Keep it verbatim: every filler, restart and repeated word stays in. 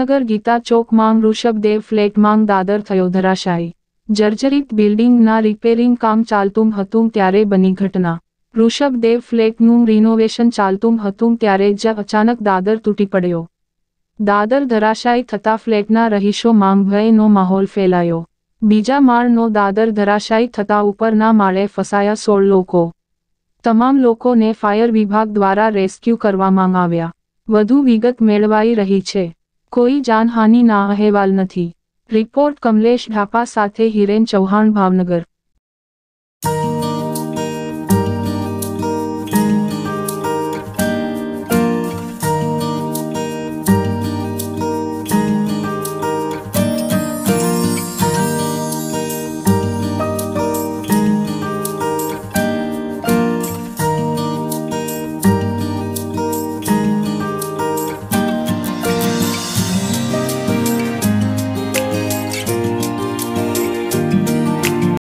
ભાવનગર ગીતા ચોક માંગ ઋષભદેવ ફ્લેટ માંગ દાદર થયો ધરાશાયી। જર્જરિત બિલ્ડિંગના રિપેરિંગ કામ ચાલતું હતું ત્યારે બની ઘટના। ઋષભદેવ ફ્લેટનું રિનોવેશન ચાલતું હતું ત્યારે જ અચાનક દાદર તૂટી પડ્યો। દાદર ધરાશાયી થતા ફ્લેટના રહીશો માંગ ભયનો માહોલ ફેલાયો। બીજા માળનો દાદર ધરાશાયી થતા ઉપરના માળે ફસાયા સોળ લોકો। તમામ લોકોને ફાયર વિભાગ દ્વારા રેસ્ક્યુ કરવામાં આવ્યા। વધુ વિગત મેળવાઈ રહી છે। કોઈ જાનહાનિના અહેવાલ નથી। રિપોર્ટ કમલેશ ઢાપા સાથે હિરેન ચૌહાણ, ભાવનગર।